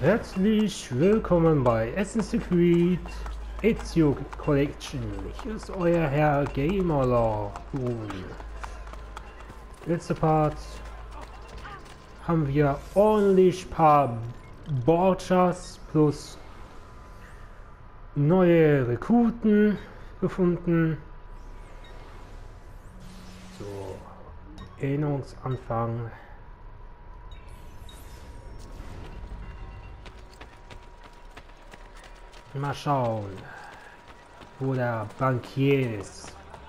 Herzlich willkommen bei Assassin's Creed Ezio Collection. Hier ist euer Herr Gamerlord. Letzter Part haben wir ordentlich paar Borgias plus neue Rekruten gefunden. So, Erinnerungsanfang. Mal schauen, wo der Bankier ist.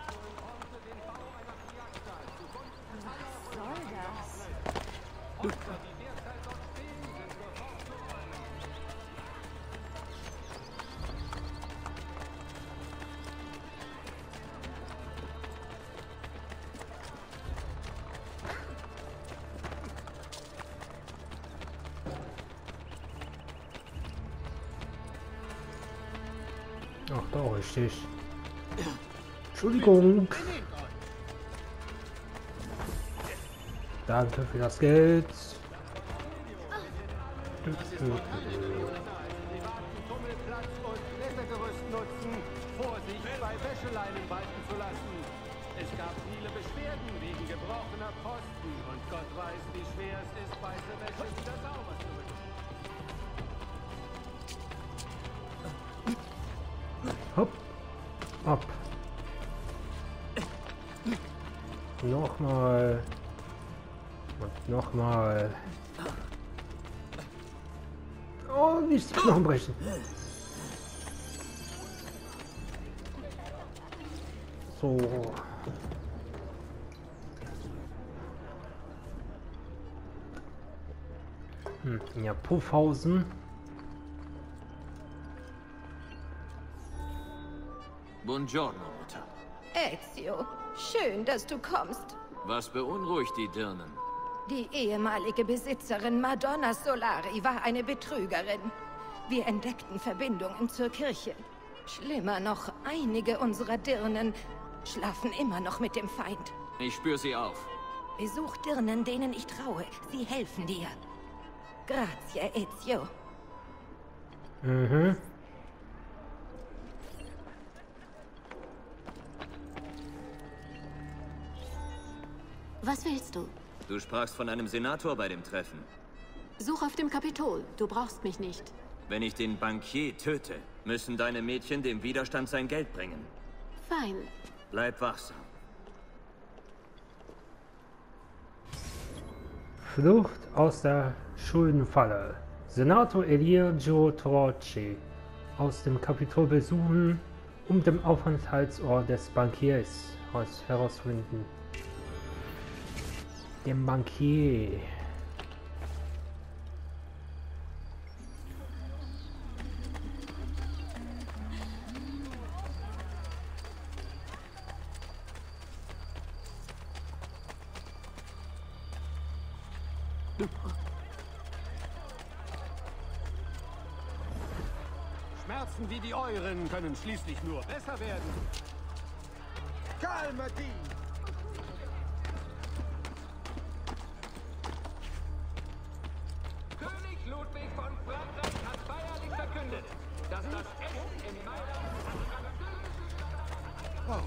Ach, da richtig. Entschuldigung. Danke für das Geld. Vorsicht bei Wäscheleinen walten zu lassen. Es gab viele Beschwerden wegen gebrochener Posten und Gott weiß, wie schwer es ist, weiße Wäsche wieder sauber zu bekommen. Hopp. Ab. Nochmal. Und nochmal. Oh, nicht die Knochen brechen. So. Ja, Puffhausen. Buongiorno, Mutter. Ezio, schön, dass du kommst. Was beunruhigt die Dirnen? Die ehemalige Besitzerin Madonna Solari war eine Betrügerin. Wir entdeckten Verbindungen zur Kirche. Schlimmer noch, einige unserer Dirnen schlafen immer noch mit dem Feind. Ich spür sie auf. Besuch Dirnen, denen ich traue. Sie helfen dir. Grazie, Ezio. Mhm. Was willst du? Du sprachst von einem Senator bei dem Treffen. Such auf dem Kapitol. Du brauchst mich nicht. Wenn ich den Bankier töte, müssen deine Mädchen dem Widerstand sein Geld bringen. Fein. Bleib wachsam. Flucht aus der Schuldenfalle. Senator Eligio Trocchi aus dem Kapitol besuchen, um den Aufenthaltsort des Bankiers herauszufinden. Dem Bankier. Schmerzen wie die euren können schließlich nur besser werden. Calmati! König Ludwig von Frankreich hat feierlich verkündet, dass das Essen in Mailand... Oh.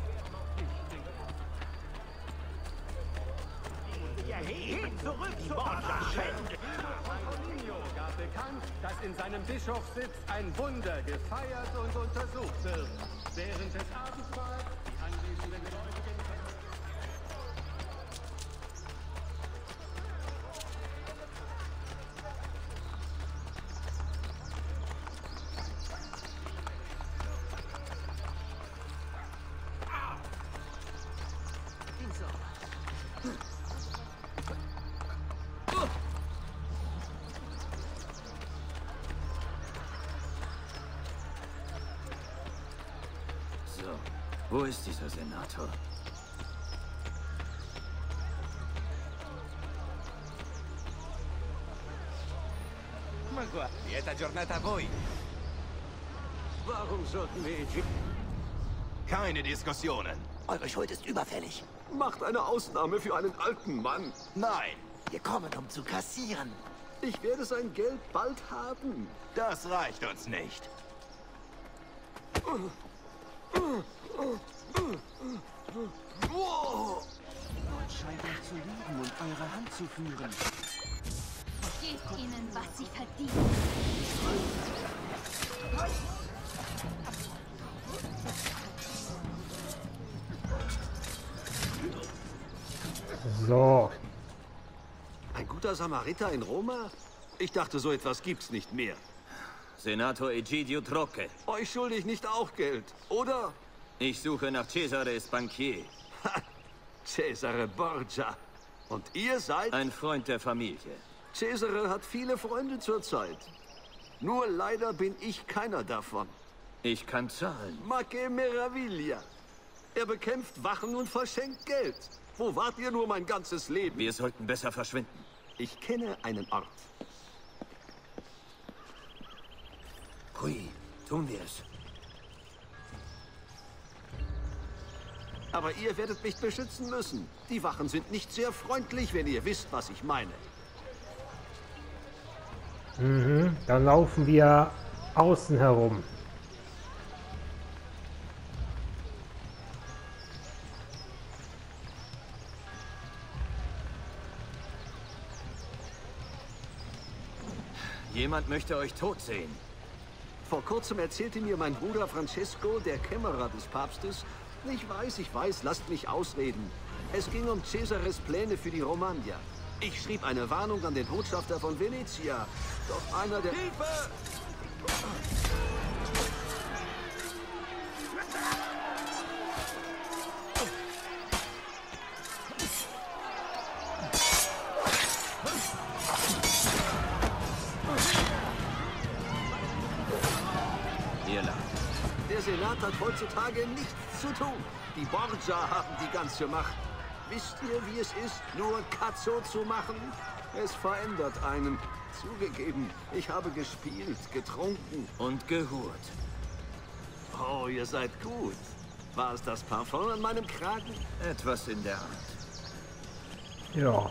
Zurück zur Unterschenke! Paulinho gab bekannt, dass in seinem Bischofssitz ein Wunder gefeiert und untersucht wird. Während des Abendmahls die anwesenden Gläubigen... Wo ist dieser Senator? Ma guarda, lieta giornata a voi. Warum sollten wir... Keine Diskussionen. Eure Schuld ist überfällig. Macht eine Ausnahme für einen alten Mann. Nein, wir kommen, um zu kassieren. Ich werde sein Geld bald haben. Das reicht uns nicht. Gott scheint euch zu lieben und eure Hand zu führen. Gebt ihnen, was sie verdienen. So. Ein guter Samariter in Roma? Ich dachte, so etwas gibt's nicht mehr. Senator Egidio Trocche. Euch schulde ich nicht auch Geld, oder? Ich suche nach Cesare Bankier. Ha, Cesare Borgia. Und ihr seid? Ein Freund der Familie. Cesare hat viele Freunde zurzeit. Nur leider bin ich keiner davon. Ich kann zahlen. Ma che meraviglia. Er bekämpft Wachen und verschenkt Geld. Wo wart ihr nur mein ganzes Leben? Wir sollten besser verschwinden. Ich kenne einen Ort. Hui, tun wir es. Aber ihr werdet mich beschützen müssen. Die Wachen sind nicht sehr freundlich, wenn ihr wisst, was ich meine. Dann laufen wir außen herum. Jemand möchte euch tot sehen. Vor kurzem erzählte mir mein Bruder Francesco, der Kämmerer des Papstes. Ich weiß, lasst mich ausreden. Es ging um Cesares Pläne für die Romagna. Ich schrieb eine Warnung an den Botschafter von Venezia. Doch einer der... Hilfe! Der Senat hat heutzutage nichts zu tun. Die Borgia haben die ganze Macht. Wisst ihr, wie es ist, nur Cazzo zu machen? Es verändert einen. Zugegeben, ich habe gespielt, getrunken. Und gehurt. Oh, ihr seid gut. War es das Parfum an meinem Kragen? Etwas in der Art. Ja.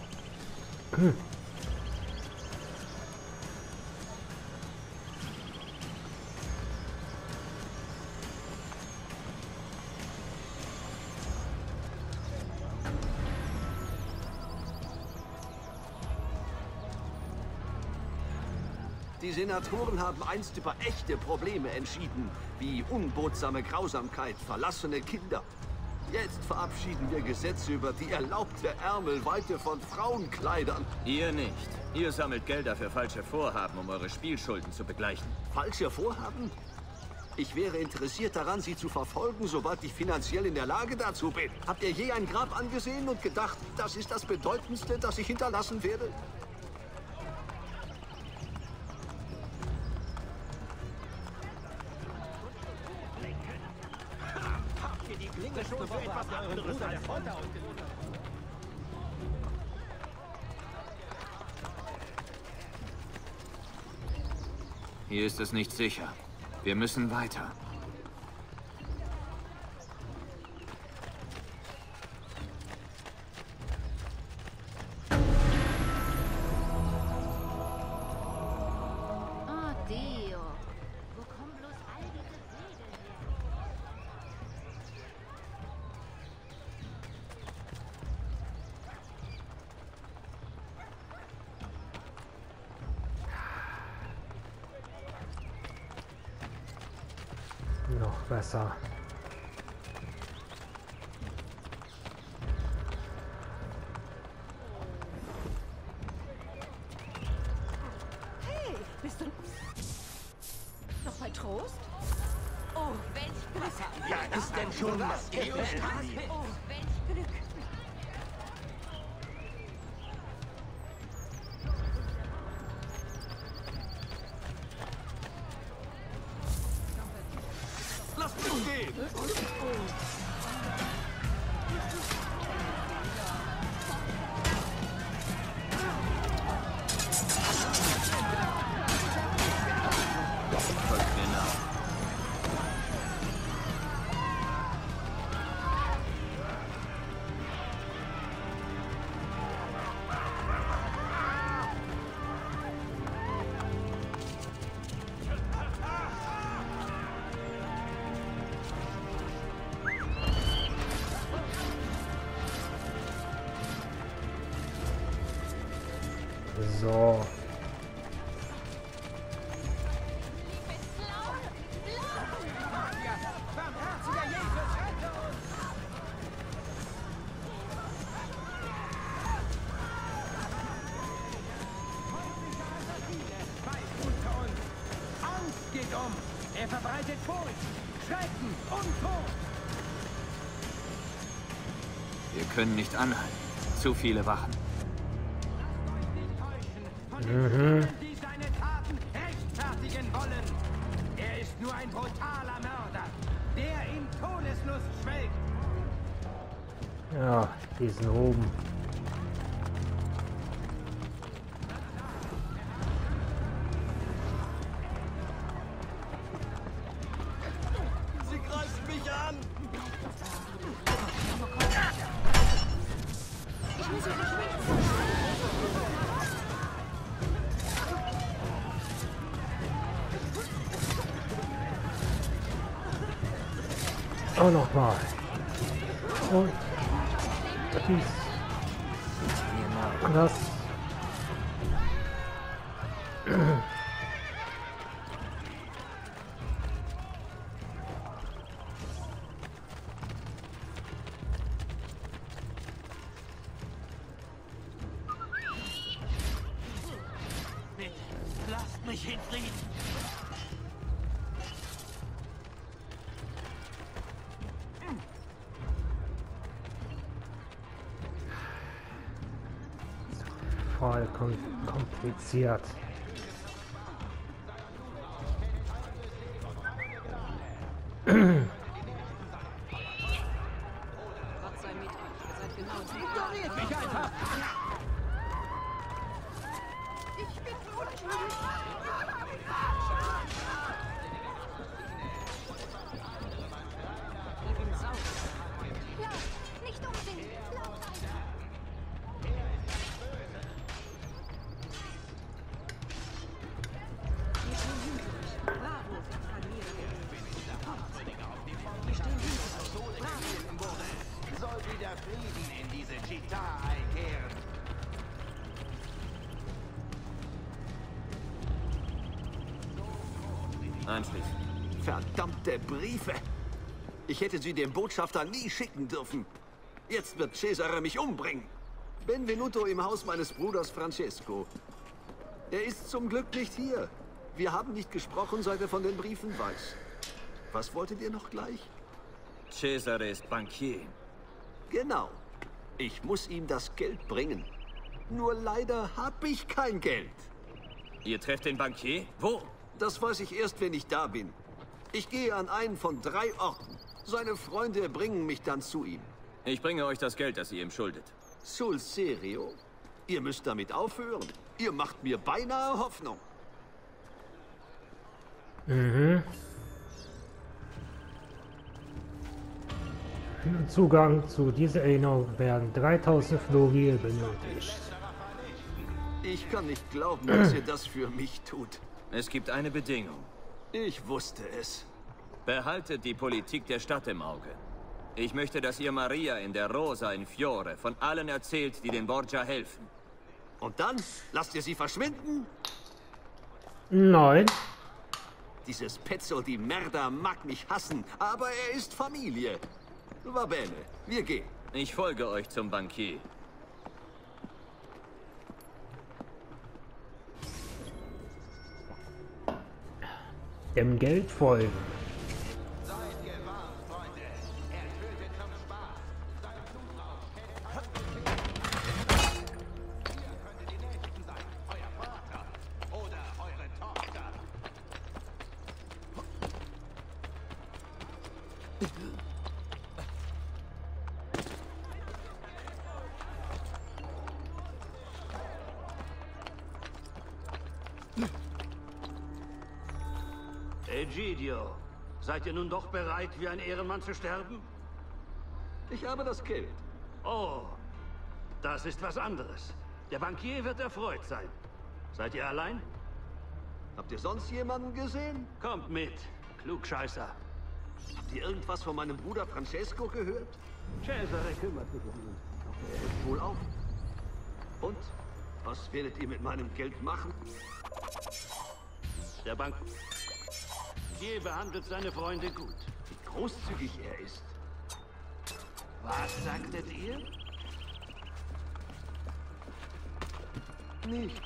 Die Senatoren haben einst über echte Probleme entschieden, wie unbehutsame Grausamkeit, verlassene Kinder. Jetzt verabschieden wir Gesetze über die erlaubte Ärmelweite von Frauenkleidern. Ihr nicht. Ihr sammelt Gelder für falsche Vorhaben, um eure Spielschulden zu begleichen. Falsche Vorhaben? Ich wäre interessiert daran, sie zu verfolgen, sobald ich finanziell in der Lage dazu bin. Habt ihr je ein Grab angesehen und gedacht, das ist das Bedeutendste, das ich hinterlassen werde? Hier ist es nicht sicher. Wir müssen weiter. Oh, Dio. Wo kommen bloß all diese Segel her? Noch besser. Hey, bist du noch bei Trost? Oh, welch Glück! Ja, ist denn schon was gefällt? Oh, welch Glück! Lasst mich gehen! Folgt mir nach. So. Er verbreitet Furcht, Schrecken und Tod. Wir können nicht anhalten. Zu viele Wachen. Von den die seine Taten rechtfertigen wollen. Er ist nur ein brutaler Mörder, der in Todeslust schwelgt. Ja, die sind oben. Sie greift mich an! Oh, nochmal. Und dies. Das. Bitte, lasst mich in Frieden. Voll kompliziert. Gott sei mit euch. Ihr seid genau die. Ignoriert mich einfach. Gib ihm Sau. Nicht umsingen. Lauf einfach. Soll wieder Frieden in diese Chita einkehren. Anschließend. Verdammte Briefe! Ich hätte sie dem Botschafter nie schicken dürfen. Jetzt wird Cesare mich umbringen. Benvenuto im Haus meines Bruders Francesco. Er ist zum Glück nicht hier. Wir haben nicht gesprochen, seit er von den Briefen weiß. Was wolltet ihr noch gleich? Cesare ist Bankier. Genau. Ich muss ihm das Geld bringen. Nur leider habe ich kein Geld. Ihr trefft den Bankier? Wo? Das weiß ich erst, wenn ich da bin. Ich gehe an einen von 3 Orten. Seine Freunde bringen mich dann zu ihm. Ich bringe euch das Geld, das ihr ihm schuldet. Sul serio? Ihr müsst damit aufhören. Ihr macht mir beinahe Hoffnung. Für Zugang zu dieser Erinnerung werden 3000 Flori benötigt. Ich kann nicht glauben, dass ihr das für mich tut. Es gibt eine Bedingung. Ich wusste es. Behaltet die Politik der Stadt im Auge. Ich möchte, dass ihr Maria in der Rosa in Fiore von allen erzählt, die den Borgia helfen. Und dann lasst ihr sie verschwinden? Nein. Dieses Pezzo di Merda mag mich hassen, aber er ist Familie. Va bene, wir gehen. Ich folge euch zum Bankier. Dem Geld folgen. Seid gewarnt, Freunde. Er tötet zum Spaß. Sein Blutrausch kennt Ihr könntet die Nächsten sein. Euer Vater oder eure Tochter. Egidio, seid ihr nun doch bereit, wie ein Ehrenmann zu sterben? Ich habe das Geld. Oh, das ist was anderes. Der Bankier wird erfreut sein. Seid ihr allein? Habt ihr sonst jemanden gesehen? Kommt mit, Klugscheißer. Habt ihr irgendwas von meinem Bruder Francesco gehört? Cesare kümmert sich um ihn. Er ist wohl auf. Und? Was werdet ihr mit meinem Geld machen? Der Bankier behandelt seine Freunde gut. Wie großzügig er ist. Was sagtet ihr? Nichts.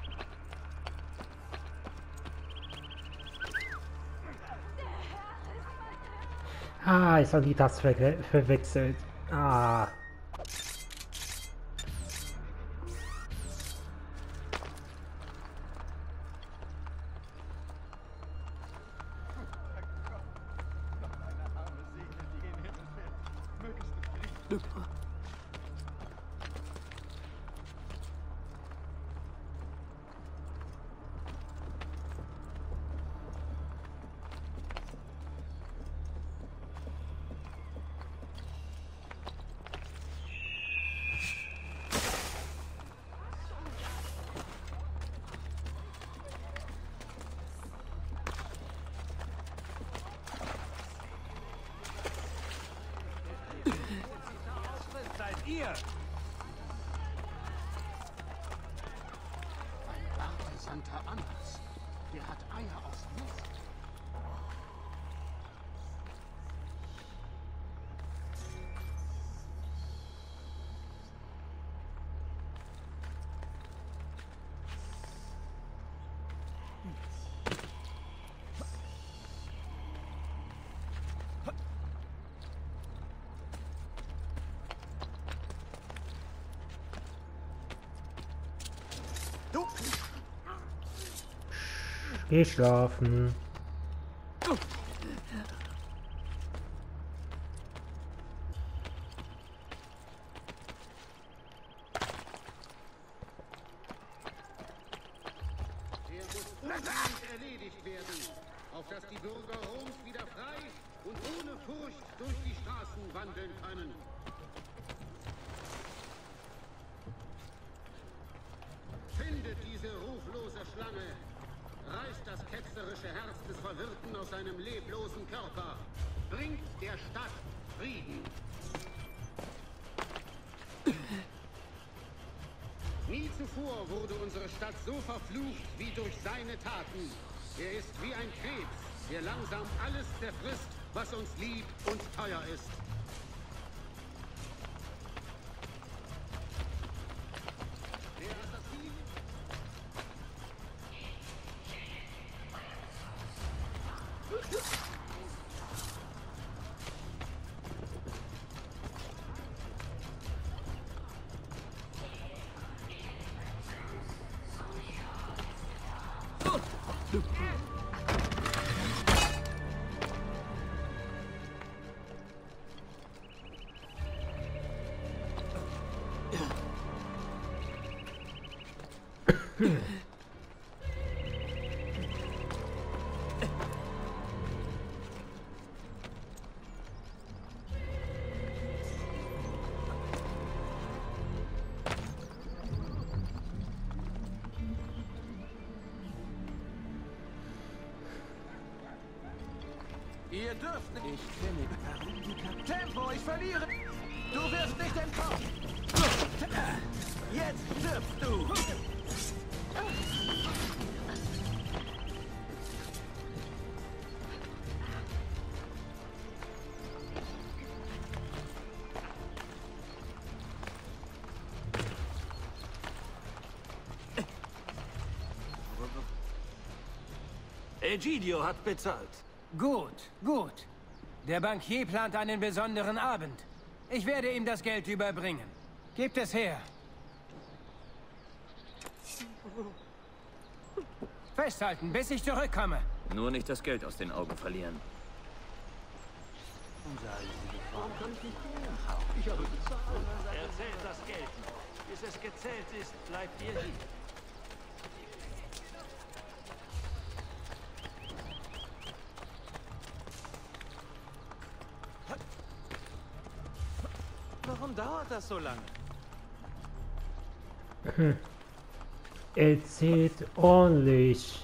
Ah, ich habe die Taste verwechselt. Ah. Seid ihr? Ein Abgesandter Annas. Der hat Eier aus Luft. Geh schlafen. Er muss unbedingt erledigt werden, auf dass die Bürger Roms wieder frei und ohne Furcht durch die Straßen wandeln können. Findet diese ruflose Schlange, reißt das ketzerische Herz des Verwirrten aus seinem leblosen Körper, bringt der Stadt Frieden. Nie zuvor wurde unsere Stadt so verflucht wie durch seine Taten. Er ist wie ein Krebs, der langsam alles zerfrisst, was uns lieb und teuer ist. Der Assassin Ihr dürft nicht. Ich kenne Tempo, ich verliere. Du wirst nicht entkommen. Jetzt stirbst du. Egidio hat bezahlt. Gut, gut. Der Bankier plant einen besonderen Abend. Ich werde ihm das Geld überbringen. Gebt es her. Festhalten, bis ich zurückkomme. Nur nicht das Geld aus den Augen verlieren. Erzählt das Geld. Bis es gezählt ist, bleibt ihr hier. Warum dauert das so lange? Er zählt ordentlich.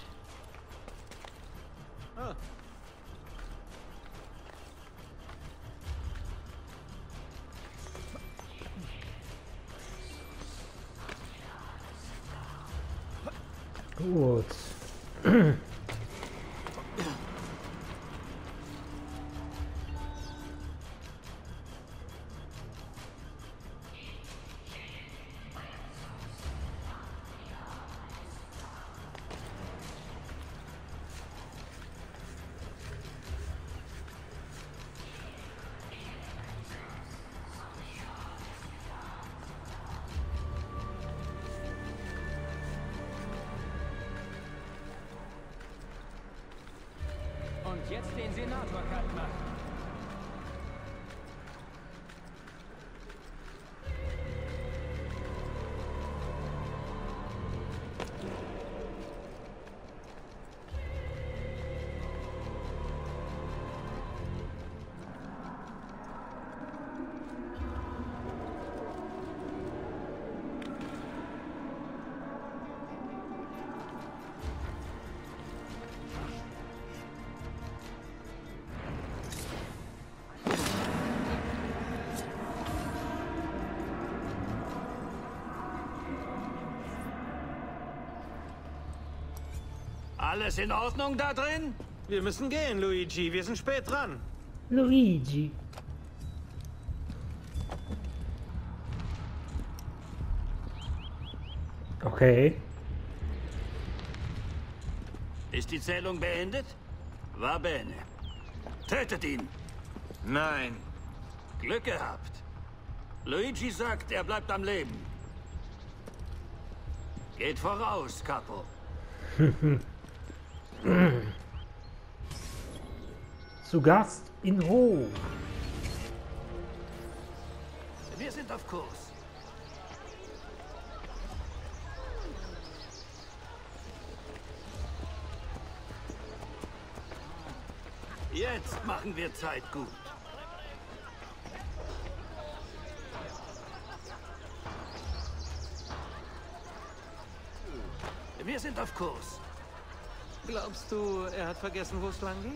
Ah. Gut. Und jetzt den Senator kalt machen. Alles in Ordnung da drin? Wir müssen gehen, Luigi. Wir sind spät dran. Luigi. Okay. Ist die Zählung beendet? Va bene. Tötet ihn. Nein. Glück gehabt. Luigi sagt, er bleibt am Leben. Geht voraus, Capo. Zu Gast in Rom. Wir sind auf Kurs. Jetzt machen wir Zeit gut. Wir sind auf Kurs. Glaubst du, er hat vergessen, wo es lang geht?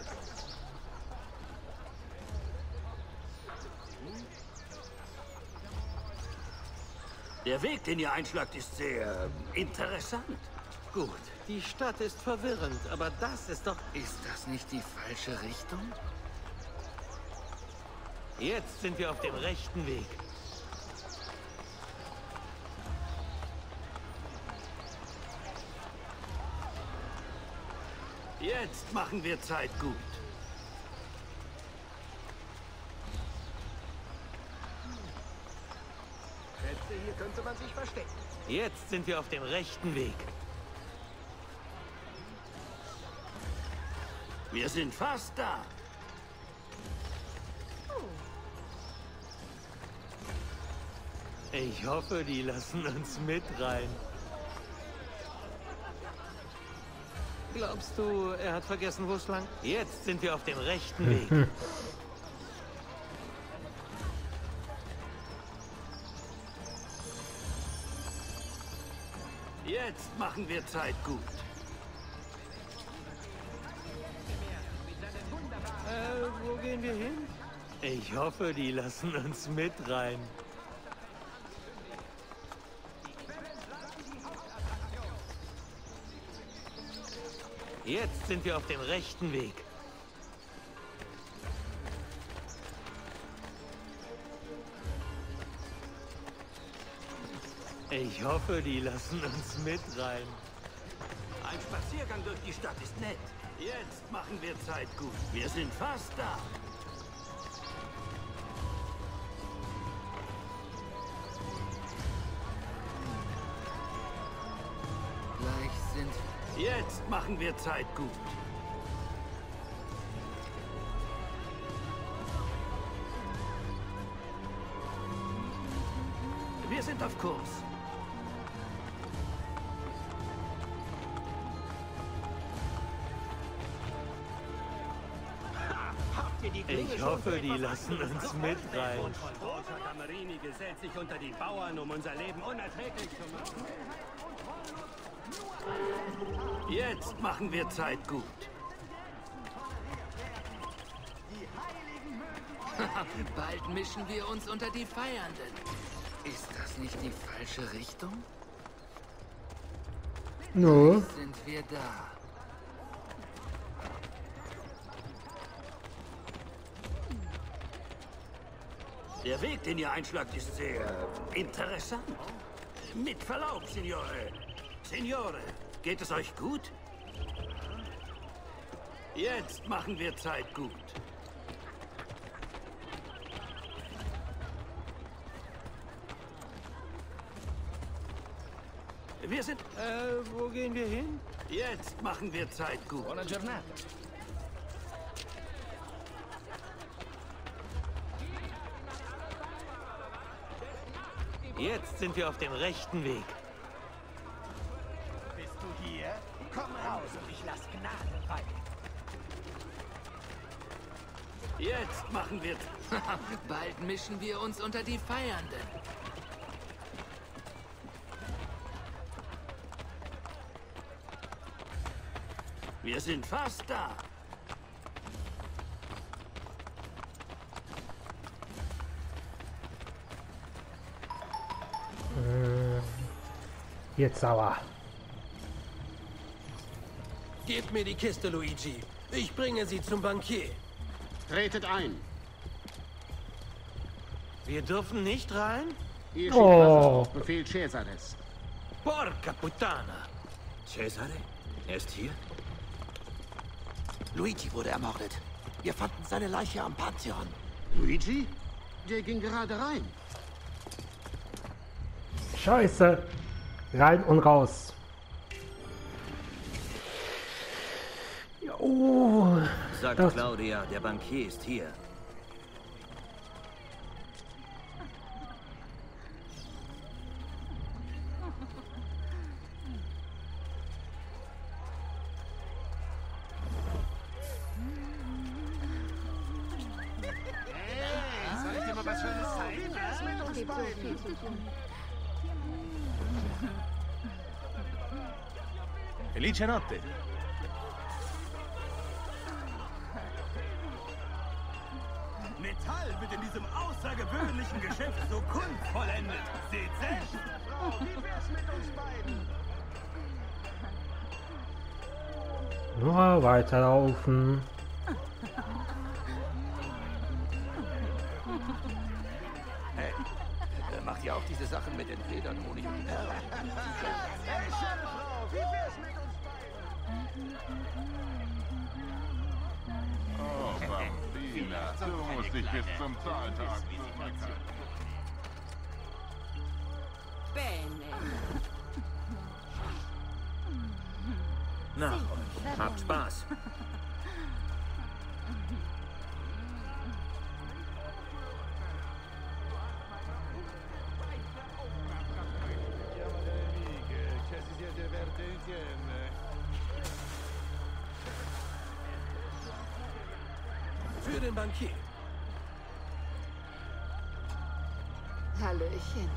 Der Weg, den ihr einschlagt, ist sehr interessant. Gut, die Stadt ist verwirrend, aber das ist doch... Ist das nicht die falsche Richtung? Jetzt sind wir auf dem rechten Weg. Jetzt machen wir Zeit gut. Schätze, hier könnte man sich verstecken. Jetzt sind wir auf dem rechten Weg. Wir sind fast da. Ich hoffe, die lassen uns mit rein. Glaubst du, er hat vergessen, wo es lang? Jetzt sind wir auf dem rechten Weg. Jetzt machen wir Zeit gut. Wo gehen wir hin? Ich hoffe, die lassen uns mit rein. Jetzt sind wir auf dem rechten Weg. Ich hoffe, die lassen uns mit rein. Ein Spaziergang durch die Stadt ist nett. Jetzt machen wir Zeit gut. Wir sind fast da. Gleich sind... Jetzt machen wir Zeit gut. Wir sind auf Kurs. Ich hoffe, die lassen uns mit rein. Rosa Camerini gesellt sich unter die Bauern, um unser Leben unerträglich zu machen. Jetzt machen wir Zeit gut. Bald mischen wir uns unter die Feiernden. Ist das nicht die falsche Richtung? No. Sind wir da? Der Weg, den ihr einschlagt, ist sehr interessant. Mit Verlaub, Signore. Signore, geht es euch gut? Jetzt machen wir Zeit gut. Wir sind... Wo gehen wir hin? Jetzt machen wir Zeit gut. Buona giornata. Jetzt sind wir auf dem rechten Weg. Bist du hier? Komm raus und ich lass Gnade frei. Jetzt machen wir... Bald mischen wir uns unter die Feiernden. Wir sind fast da. Jetzt sauer. Gebt mir die Kiste, Luigi. Ich bringe sie zum Bankier. Tretet ein. Wir dürfen nicht rein? Ihr schickt Wasser auf Befehl Cesares. Porca puttana. Cesare? Er ist hier? Luigi wurde ermordet. Wir fanden seine Leiche am Pantheon. Luigi? Der ging gerade rein. Scheiße. Rein und raus. Oh. Sagt Claudia, der Bankier ist hier. Soll ich dir mal was Schönes zeigen? Was mit uns beiden? Felice Notte. Metall wird in diesem außergewöhnlichen Geschäft so kunstvollendet. Seht selbst. Frau, wie wär's mit uns beiden? Nur weiterlaufen. Hey, macht ihr auch diese Sachen mit den Federn, Honig und Perlen? Hey, schöne Frau, wie wär's mit uns beiden? Oh, Bambina, du musst dich bis zum Zahltag zurückhalten. Nach euch. Habt Spaß. Für den Bankier. Hallöchen.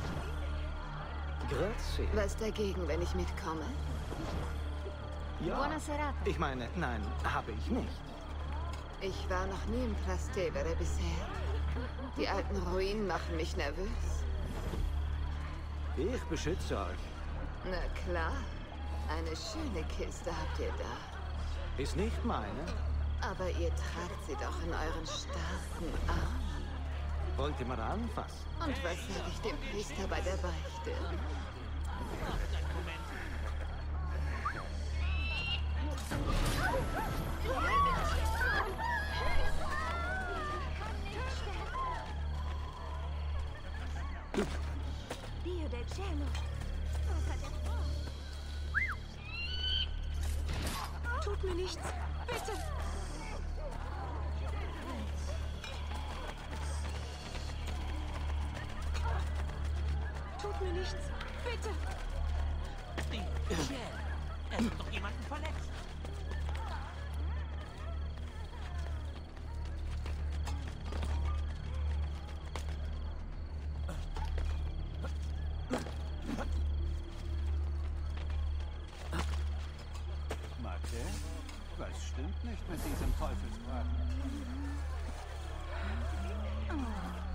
Grazie. Was dagegen, wenn ich mitkomme? Ja. Buona serata. Ich meine, nein, habe ich nicht. Ich war noch nie im Trastevere bisher. Die alten Ruinen machen mich nervös. Ich beschütze euch. Na klar. Eine schöne Kiste habt ihr da. Ist nicht meine. Aber ihr tragt sie doch in euren starken Armen. Wollt ihr mal anfassen? Und was sage ich dem Priester bei der Beichte? Dio del cielo. Was hat er vor? Tut mir nichts. Bitte. Tut mir nichts. Bitte. Er hat doch jemanden verletzt. Mathe? Was stimmt nicht mit diesem Teufelsbraten?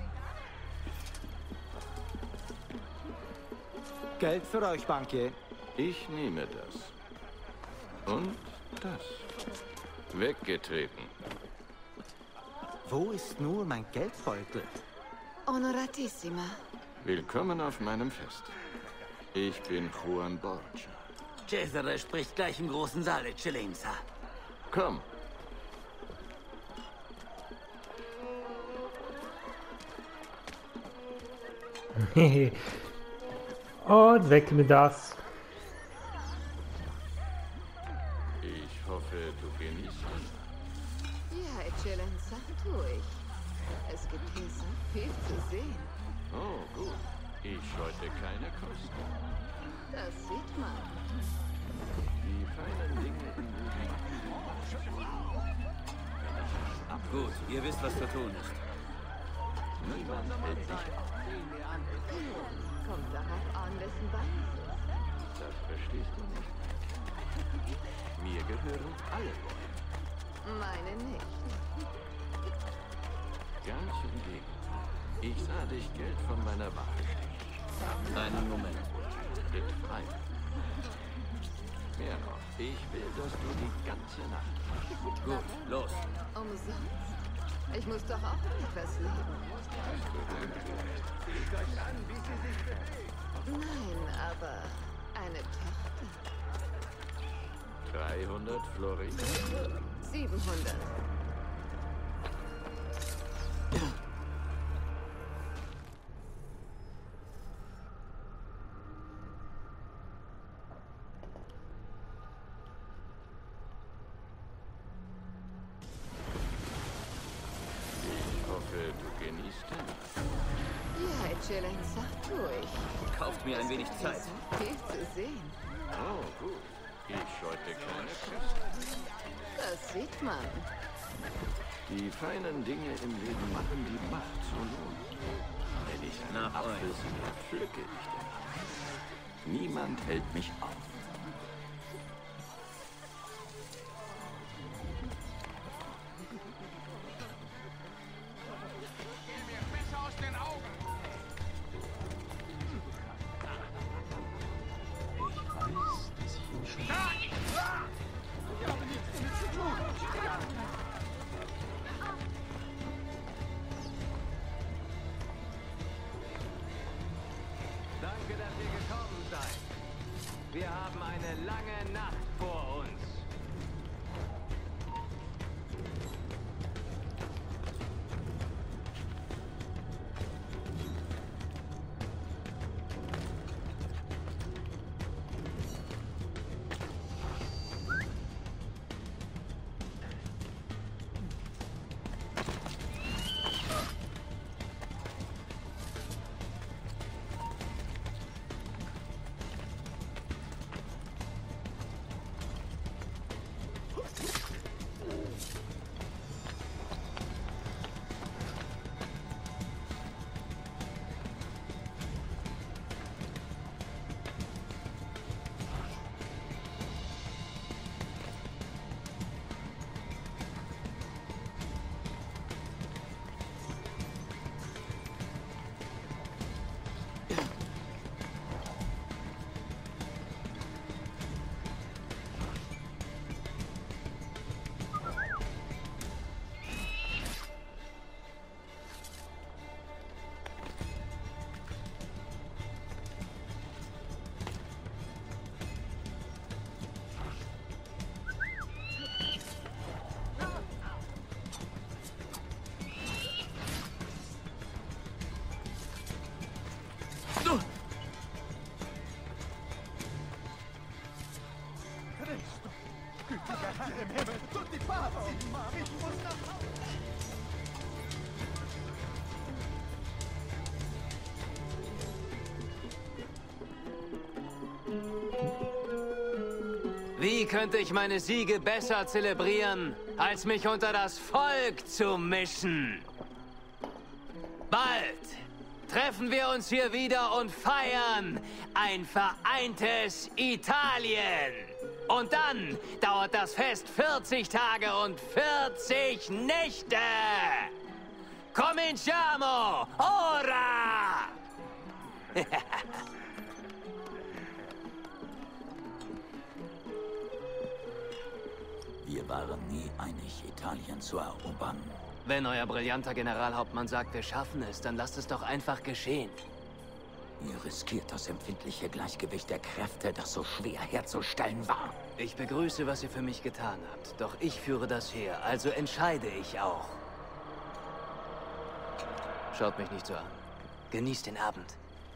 Geld für euch, Bankier. Ich nehme das. Und das. Weggetreten. Wo ist nur mein Geldbeutel? Honoratissima. Willkommen auf meinem Fest. Ich bin Juan Borgia. Cesare spricht gleich im großen Saal, Eccellenza. Komm. Und weg mit das. Ich hoffe, du genießt es. Ja, Eccellenza, tue ich. Es gibt hier so viel zu sehen. Oh, gut. Ich scheute keine Kosten. Das sieht man. Die feinen Dinge im Leben. Gut, ihr wisst, was zu tun ist. Niemand hält dich auf. Kommt darauf an, wessen Bein es ist. Das verstehst du nicht. Mir gehören alle Bäume. Meine nicht. Ganz im Gegenteil. Ich sah dich Geld von meiner Ware stechen. Einen Moment. Tritt frei. Mehr noch. Ich will, dass du die ganze Nacht. Gut, los. Umsonst? Ich muss doch auch etwas leben. Nein, aber eine Tochter. 300 Florin. 700. Du genießt den. Ja, Eccellenza, tue ich. Kauft mir ein wenig Zeit. So viel zu sehen. Oh, gut. Ich scheute keine Kosten. Das sieht man. Die feinen Dinge im Leben machen die Macht so lohn. Wenn ich einen Apfel sehe, pflücke ich den Apfel. Niemand hält mich auf. Danke, dass ihr gekommen seid. Wir haben eine lange Nacht vor uns. Im Himmel, tutti pazzi! Ich muss nach Hause! Wie könnte ich meine Siege besser zelebrieren, als mich unter das Volk zu mischen? Bald treffen wir uns hier wieder und feiern ein vereintes Italien. Und dann dauert das Fest 40 Tage und 40 Nächte. Cominciamo! Ora! Wir waren nie einig, Italien zu erobern. Wenn euer brillanter Generalhauptmann sagt, wir schaffen es, dann lasst es doch einfach geschehen. Ihr riskiert das empfindliche Gleichgewicht der Kräfte, das so schwer herzustellen war. Ich begrüße, was ihr für mich getan habt. Doch ich führe das Heer, also entscheide ich auch. Schaut mich nicht so an. Genießt den Abend.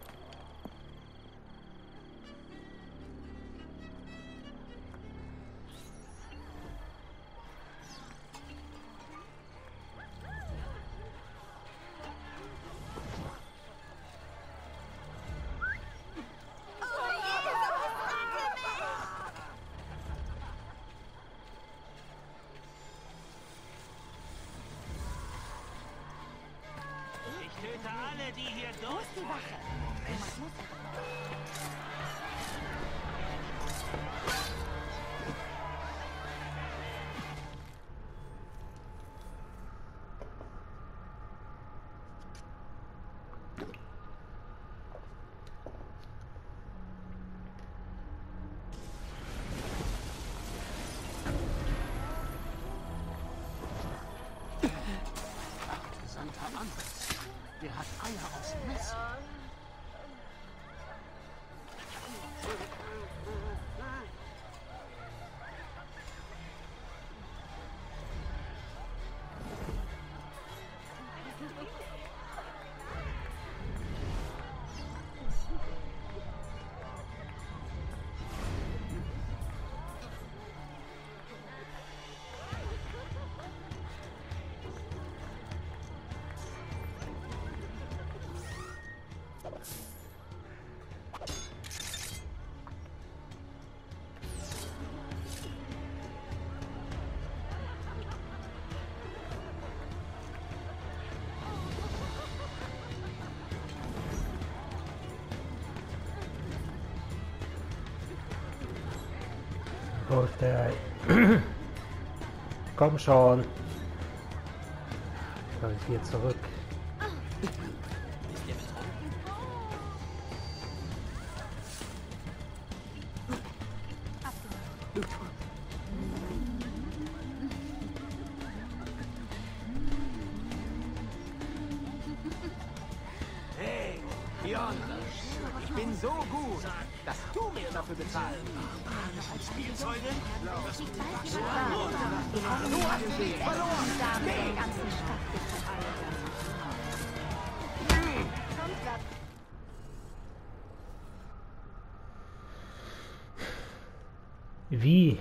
Ich töte alle, die hier durchfallen. Santa Andres. Der hat Eier aus Messer. Komm schon. Soll ich hier zurück? Hey, Björn, ich bin so gut, dass du mir dafür bezahlst. Spielzeuge? Du hast sie verloren! Der ganzen Stadt Wie?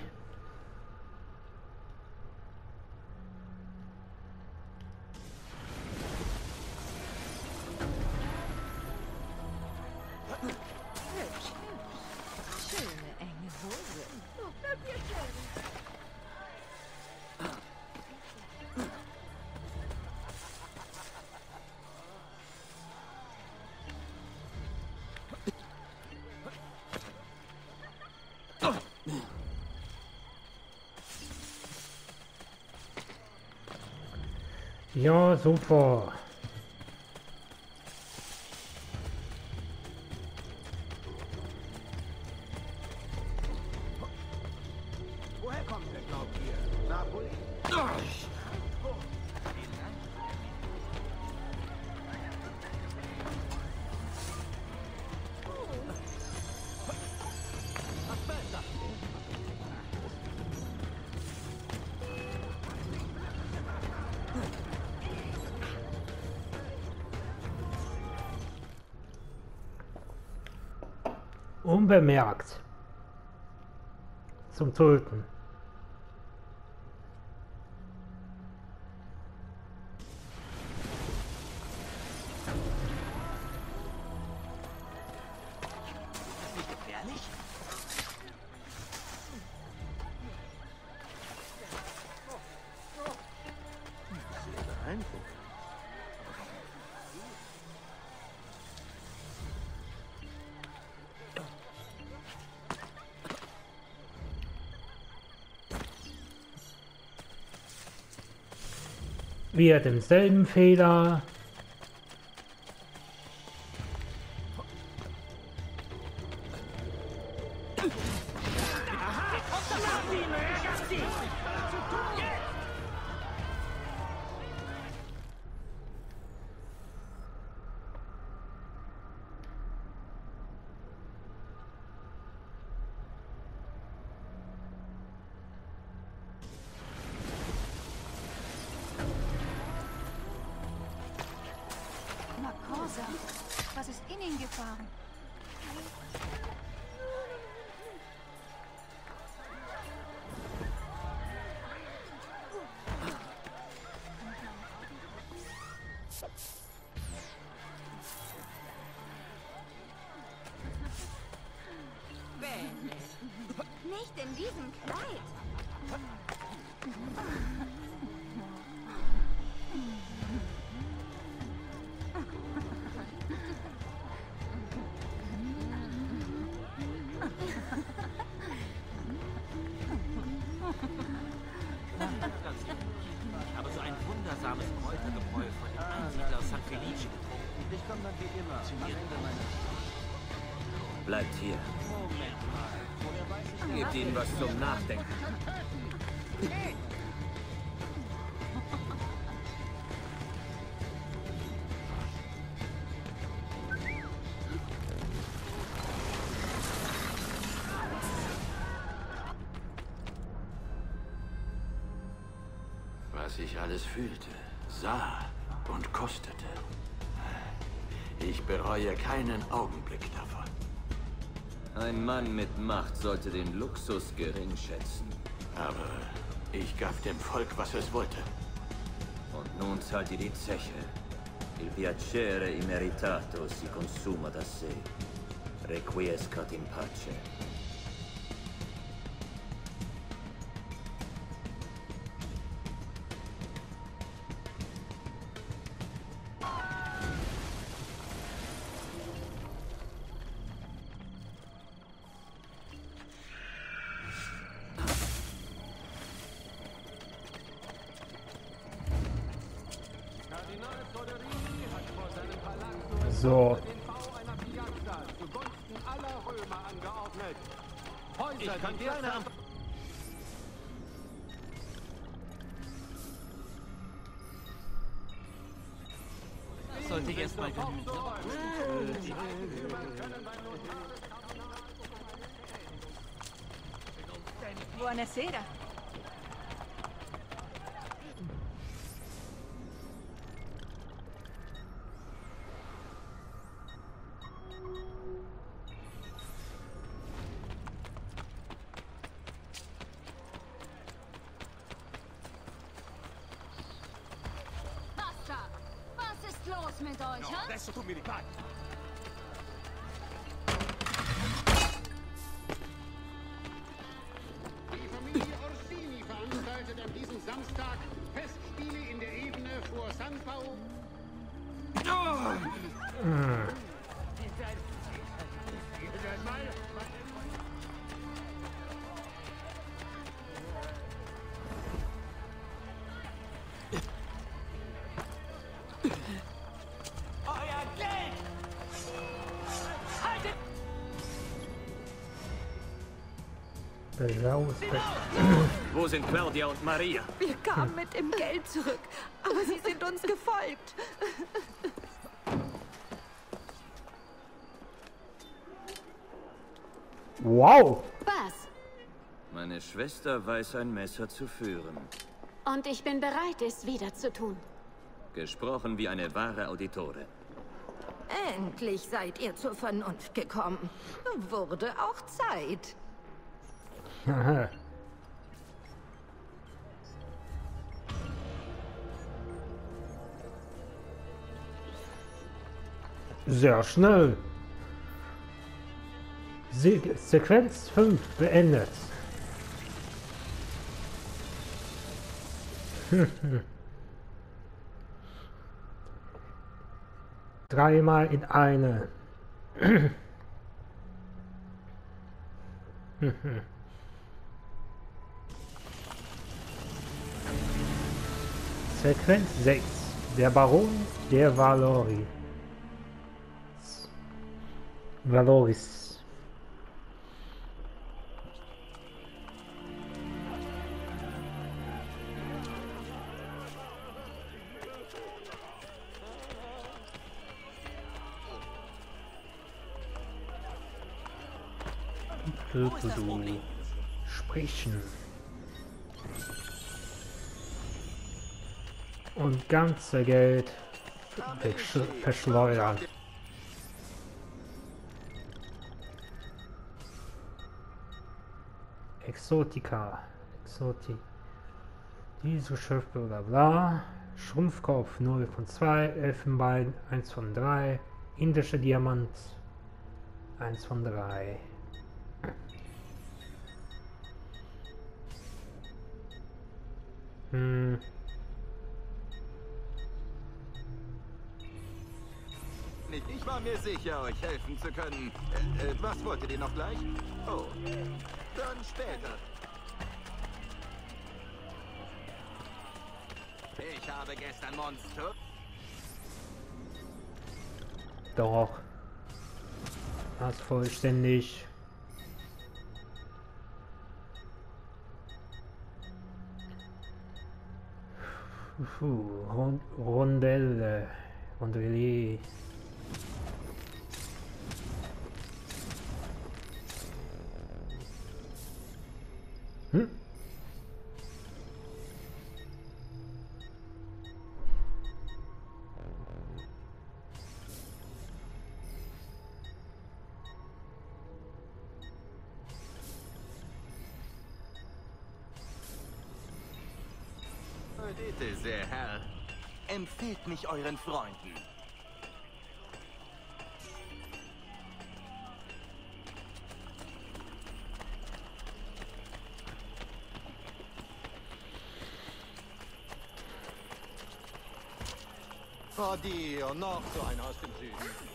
schöne enge Hose. Ja, super. Woher kommt der, glaubt ihr? Napoli? Unbemerkt. Zum Töten. Ist nicht gefährlich? Sehr beeindruckend. Wieder denselben Fehler. fahren. Nicht in diesem Kleid. Ich habe so ein wundersames Kräutergebräu von dem Einsiedler San Felice getrunken. Ich komme dann wie immer zu mir. Bleibt hier. Moment mal. Gebt ihnen was zum Nachdenken. Was ich alles fühlte, sah und kostete. Ich bereue keinen Augenblick davon. Ein Mann mit Macht sollte den Luxus gering schätzen. Aber ich gab dem Volk, was es wollte. Und nun zahlt ihr die Zeche. Il piacere immeritato si consuma da sé. Requiescat in pace. So. Zugunsten aller Römer angeordnet. Ich kann gerne am... Das sollte jetzt mal genügen. Buonasera. Mit euch, ha? Adesso tu mi ripari. Die Familie Orsini veranstaltet an diesem Samstag Festspiele in der Ebene vor San Paolo. Wo sind Claudia und Maria? Wir kamen mit dem Geld zurück, aber sie sind uns gefolgt. Wow! Was? Meine Schwester weiß ein Messer zu führen. Und ich bin bereit, es wieder zu tun. Gesprochen wie eine wahre Auditore. Endlich seid ihr zur Vernunft gekommen. Wurde auch Zeit. Sehr schnell. Sequenz 5 beendet. Dreimal in eine. Sequenz 6. Der Baron der Valoris. Sprechen. Und ganze Geld verschleudern. Exotica. Diese Schiff, bla bla. Schrumpfkopf 0 von 2, Elfenbein 1 von 3, indischer Diamant 1 von 3. Ich war mir sicher, euch helfen zu können. Was wolltet ihr noch gleich? Oh, dann später. Ich habe gestern Monster. Doch. Das vollständig. Rondelle. Rondelle. Bitte sehr, Herr. Empfehlt mich euren Freunden. Oh Dio, noch so einer aus dem Süden.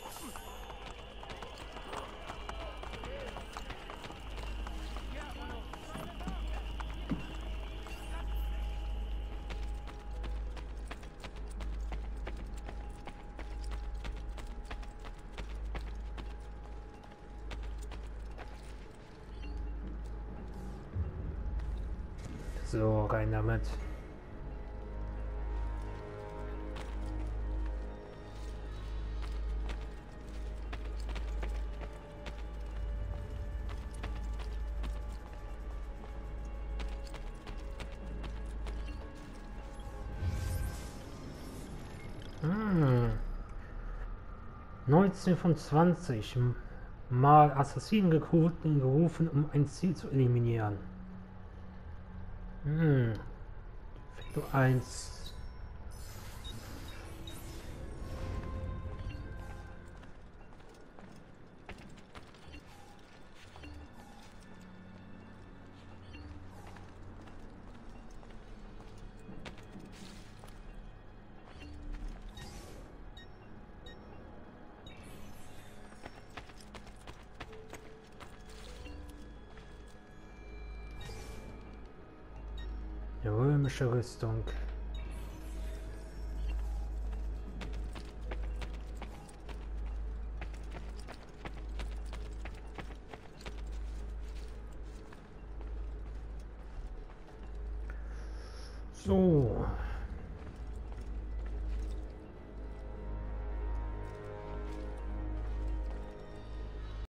So, rein damit. Hm. 19 von 20 Mal Assassinen gerufen, um ein Ziel zu eliminieren. Effekto 1. Römische Rüstung. So.